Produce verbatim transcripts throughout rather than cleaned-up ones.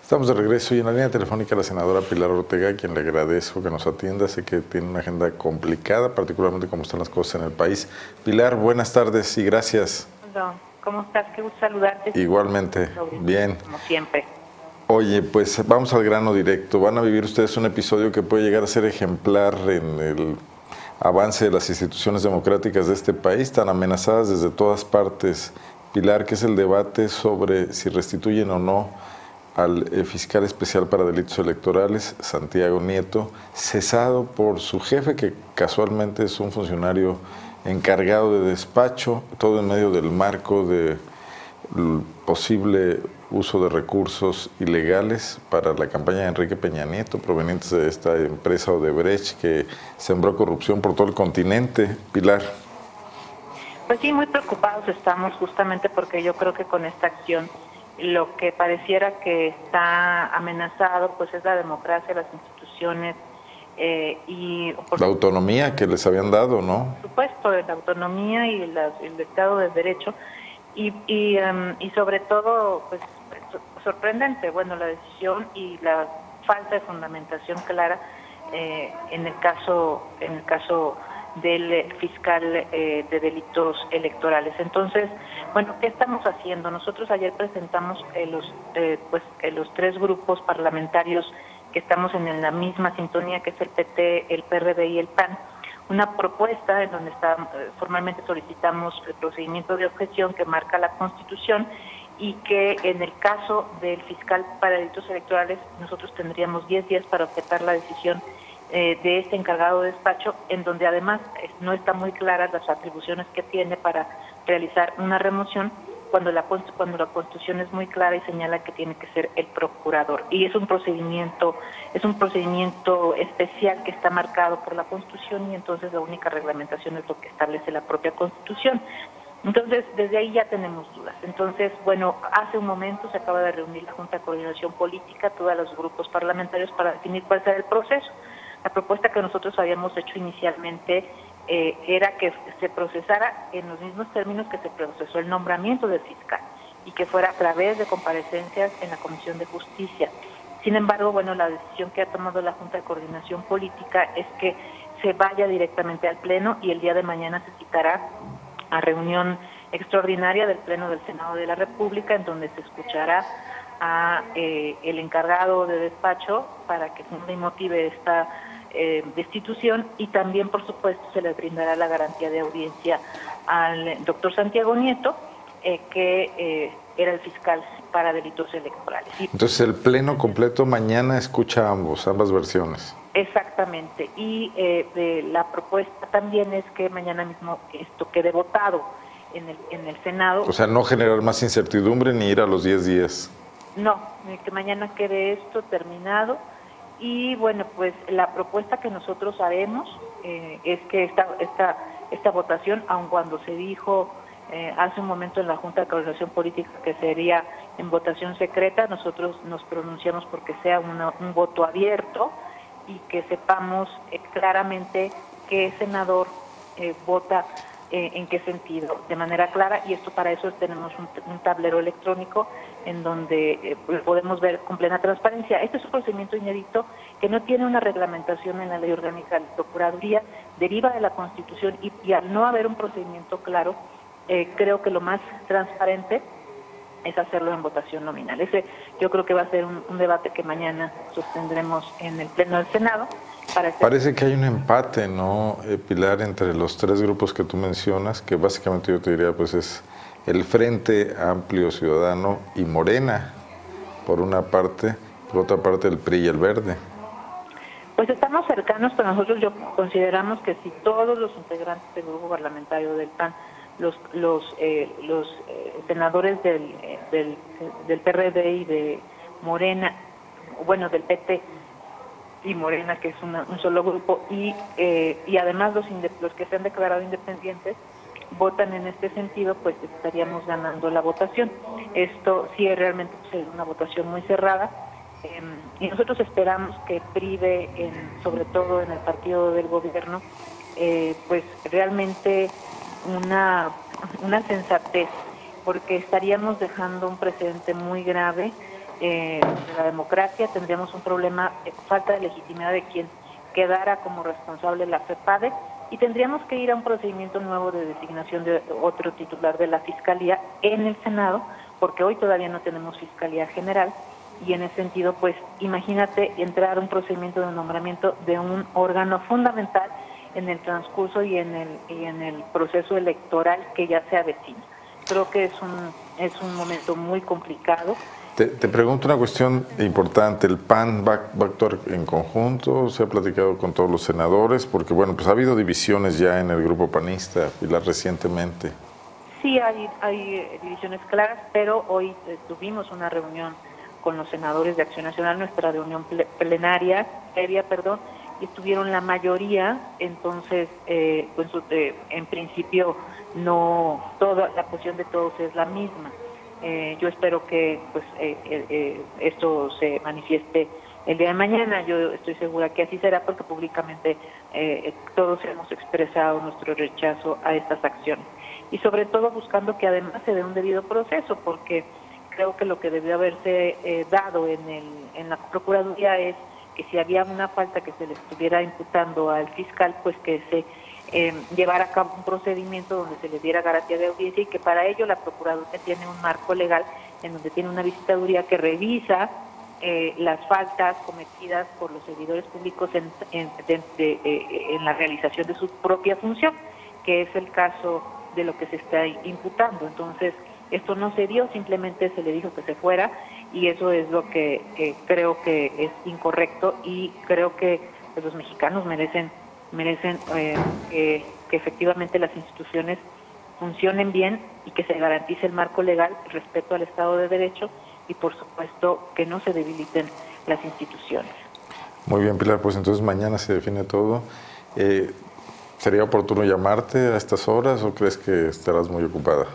Estamos de regreso y en la línea telefónica la senadora Pilar Ortega, a quien le agradezco que nos atienda. Sé que tiene una agenda complicada, particularmente como están las cosas en el país. Pilar, buenas tardes y gracias. Don, ¿cómo estás? Qué gusto saludarte. Igualmente, bien. Como siempre. Oye, pues vamos al grano directo. Van a vivir ustedes un episodio que puede llegar a ser ejemplar en el avance de las instituciones democráticas de este país, tan amenazadas desde todas partes. Pilar, que es el debate sobre si restituyen o no al fiscal especial para delitos electorales, Santiago Nieto, cesado por su jefe, que casualmente es un funcionario encargado de despacho, todo en medio del marco de posible uso de recursos ilegales para la campaña de Enrique Peña Nieto, provenientes de esta empresa Odebrecht que sembró corrupción por todo el continente. Pilar. Pues sí, muy preocupados estamos justamente porque yo creo que con esta acción lo que pareciera que está amenazado pues es la democracia, las instituciones eh, y por la autonomía que les habían dado, ¿no? Por supuesto, la autonomía y la, el Estado de Derecho y y, um, y sobre todo pues sorprendente, bueno, la decisión y la falta de fundamentación clara eh, en el caso en el caso del fiscal eh, de delitos electorales. Entonces, bueno, ¿qué estamos haciendo? Nosotros ayer presentamos eh, los eh, pues eh, los tres grupos parlamentarios que estamos en la misma sintonía, que es el P T, el P R D y el P A N, una propuesta en donde está, eh, formalmente solicitamos el procedimiento de objeción que marca la Constitución y que en el caso del fiscal para delitos electorales nosotros tendríamos diez días para objetar la decisión Eh, de este encargado de despacho, en donde además eh, no está muy claras las atribuciones que tiene para realizar una remoción, cuando la cuando la Constitución es muy clara y señala que tiene que ser el procurador. Y es un procedimiento, es un procedimiento especial que está marcado por la Constitución y entonces la única reglamentación es lo que establece la propia Constitución. Entonces, desde ahí ya tenemos dudas. Entonces, bueno, hace un momento se acaba de reunir la Junta de Coordinación Política, todos los grupos parlamentarios, para definir cuál será el proceso. La propuesta que nosotros habíamos hecho inicialmente eh, era que se procesara en los mismos términos que se procesó el nombramiento del fiscal y que fuera a través de comparecencias en la Comisión de Justicia. Sin embargo, bueno, la decisión que ha tomado la Junta de Coordinación Política es que se vaya directamente al Pleno y el día de mañana se citará a reunión extraordinaria del Pleno del Senado de la República, en donde se escuchará a eh, el encargado de despacho para que funde y motive esta eh, destitución, y también, por supuesto, se le brindará la garantía de audiencia al doctor Santiago Nieto, eh, que eh, era el fiscal para delitos electorales. Y entonces el Pleno completo mañana escucha ambos, ambas versiones. Exactamente, y eh, de la propuesta también es que mañana mismo esto quede votado en el, en el Senado. O sea, no generar más incertidumbre ni ir a los diez días. No, que mañana quede esto terminado. Y bueno, pues la propuesta que nosotros haremos eh, es que esta, esta, esta votación, aun cuando se dijo eh, hace un momento en la Junta de Coordinación Política que sería en votación secreta, nosotros nos pronunciamos porque sea una, un voto abierto y que sepamos eh, claramente qué senador eh, vota eh, en qué sentido, de manera clara, y esto para eso tenemos un, un tablero electrónico en donde eh, podemos ver con plena transparencia. Este es un procedimiento inédito que no tiene una reglamentación en la Ley Orgánica de la Procuraduría, deriva de la Constitución y, y al no haber un procedimiento claro, eh, creo que lo más transparente es hacerlo en votación nominal. Ese yo creo que va a ser un, un debate que mañana sostendremos en el Pleno del Senado. Para este... Parece que hay un empate, ¿no, eh, Pilar, entre los tres grupos que tú mencionas, que básicamente yo te diría pues es el Frente Amplio Ciudadano y Morena, por una parte, por otra parte el P R I y el Verde. Pues estamos cercanos, pero nosotros yo consideramos que si todos los integrantes del grupo parlamentario del P A N, los los eh, los eh, senadores del, eh, del del P R D y de Morena, bueno, del P T y Morena, que es una, un solo grupo, y eh, y además los los que se han declarado independientes votan en este sentido, pues estaríamos ganando la votación. Esto sí es realmente pues, una votación muy cerrada, eh, y nosotros esperamos que prive, en, sobre todo en el partido del gobierno, eh, pues realmente una, una sensatez, porque estaríamos dejando un precedente muy grave eh, de la democracia, tendríamos un problema de falta de legitimidad de quien quedara como responsable la FEPADE, y tendríamos que ir a un procedimiento nuevo de designación de otro titular de la Fiscalía en el Senado, porque hoy todavía no tenemos Fiscalía General, y en ese sentido, pues imagínate entrar a un procedimiento de nombramiento de un órgano fundamental en el transcurso y en el, y en el proceso electoral que ya se avecina. Creo que es un, es un momento muy complicado. Te, te pregunto una cuestión importante. ¿El P A N va, va a actuar en conjunto? ¿Se ha platicado con todos los senadores? Porque, bueno, pues ha habido divisiones ya en el grupo panista, Pilar, recientemente. Sí, hay, hay divisiones claras, pero hoy eh, tuvimos una reunión con los senadores de Acción Nacional, nuestra reunión plenaria, previa, perdón, y estuvieron la mayoría, entonces, eh, pues, eh, en principio, no toda la posición de todos es la misma. Eh, yo espero que pues eh, eh, esto se manifieste el día de mañana. Yo estoy segura que así será, porque públicamente eh, todos hemos expresado nuestro rechazo a estas acciones, y sobre todo buscando que además se dé un debido proceso, porque creo que lo que debió haberse eh, dado en, el, en la Procuraduría es que si había una falta que se le estuviera imputando al fiscal, pues que se eh, llevara a cabo un procedimiento donde se le diera garantía de audiencia, y que para ello la Procuraduría tiene un marco legal en donde tiene una visitaduría que revisa eh, las faltas cometidas por los servidores públicos en, en, de, de, de, en la realización de su propia función, que es el caso de lo que se está imputando. Entonces, esto no se dio, simplemente se le dijo que se fuera, y eso es lo que, que creo que es incorrecto, y creo que pues, los mexicanos merecen merecen eh, que, que efectivamente las instituciones funcionen bien y que se garantice el marco legal, el respeto al Estado de Derecho, y por supuesto que no se debiliten las instituciones. Muy bien, Pilar, pues entonces mañana se define todo. Eh, ¿Sería oportuno llamarte a estas horas o crees que estarás muy ocupada?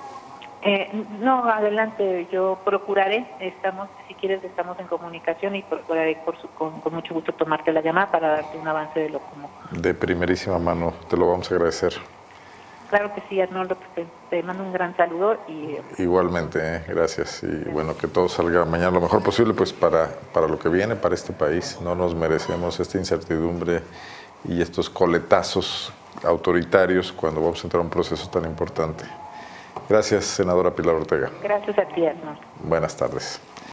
Eh, no, adelante, yo procuraré, estamos, si quieres estamos en comunicación, y procuraré por su, con, con mucho gusto tomarte la llamada para darte un avance de lo como. De primerísima mano, te lo vamos a agradecer. Claro que sí, Arnoldo, te, te mando un gran saludo. Y igualmente, eh, gracias, y bueno, que todo salga mañana lo mejor posible, pues para, para lo que viene, para este país. No nos merecemos esta incertidumbre y estos coletazos autoritarios cuando vamos a entrar a un proceso tan importante. Gracias, senadora Pilar Ortega. Gracias a ti, Arnoldo. Buenas tardes.